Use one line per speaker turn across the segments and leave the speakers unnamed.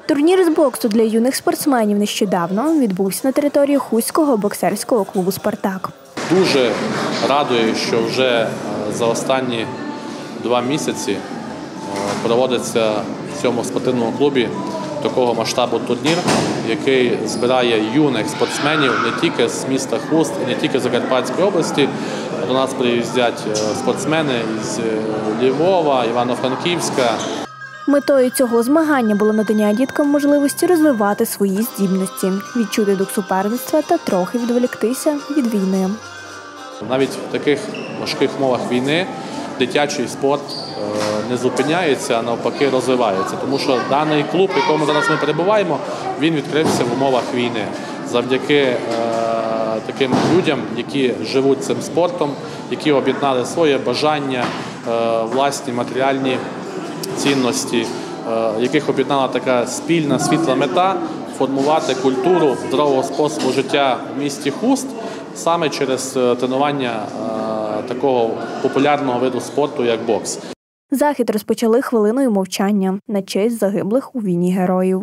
Турнір з боксу для юних спортсменів нещодавно відбувся на території Хуського боксерського клубу «Спартак».
Дуже радує, що вже за останні 2 місяці проводиться в цьому спортивному клубі такого масштабу турнір, який збирає юних спортсменів не тільки з міста Хуст, і не тільки з Закарпатської області. До нас приїздять спортсмени з Львова, Івано-Франківська.
Метою цього змагання було надання діткам можливості розвивати свої здібності, відчути дух суперництва та трохи відволіктися від війни.
Навіть в таких важких умовах війни дитячий спорт не зупиняється, а навпаки розвивається. Тому що даний клуб, в якому зараз ми перебуваємо, він відкрився в умовах війни. Завдяки таким людям, які живуть цим спортом, які об'єднали своє бажання, власні матеріальні цінності, яких об'єднала така спільна світла мета – формувати культуру здорового способу життя в місті Хуст саме через тренування такого популярного виду спорту, як бокс.
Захід розпочали хвилиною мовчання на честь загиблих у війні героїв.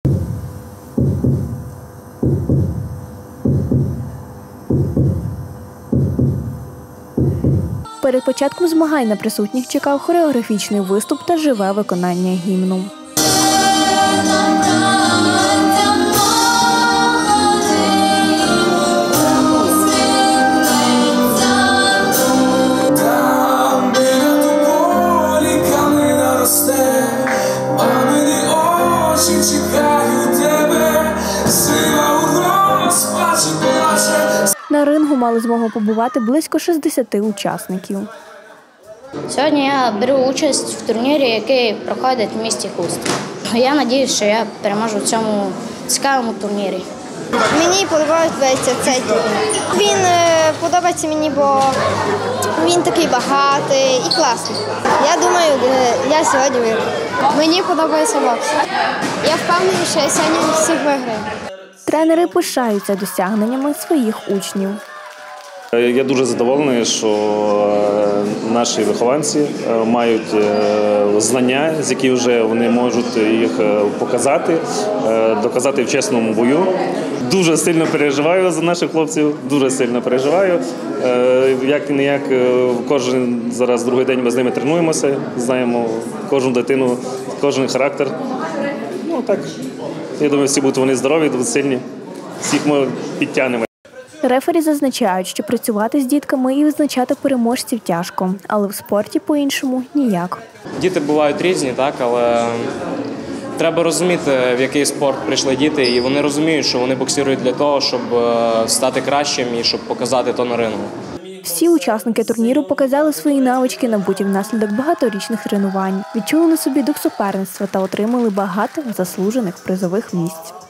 Перед початком змагань на присутніх чекав хореографічний виступ та живе виконання гімну. На рингу мали змогу побувати близько 60 учасників.
Сьогодні я беру участь в турнірі, який проходить в місті Хуст. Я сподіваюся, що я переможу в цьому цікавому турнірі.
Мені подобається цей турнір. Він подобається мені, бо він такий багатий і класний. Я думаю, я сьогодні виграю. Мені подобається бокс. Я впевнений, що я сьогодні всіх виграю.
Тренери пишаються досягненнями своїх учнів.
Я дуже задоволений, що наші вихованці мають знання, з яких вже вони можуть їх показати, доказати в чесному бою. Дуже сильно переживаю за наших хлопців, дуже сильно переживаю. Як-не-як, кожен зараз другий день ми з ними тренуємося, знаємо кожну дитину, кожен характер. Ну так, я думаю, всі будуть вони здорові, будуть сильні, всіх ми підтягнемо.
Рефері зазначають, що працювати з дітками і визначати переможців тяжко, але в спорті по-іншому ніяк.
Діти бувають різні, так, але треба розуміти, в який спорт прийшли діти, і вони розуміють, що вони боксують для того, щоб стати кращим і щоб показати то на рингу.
Всі учасники турніру показали свої навички, набуті внаслідок багаторічних тренувань, відчули на собі дух суперництва та отримали багато заслужених призових місць.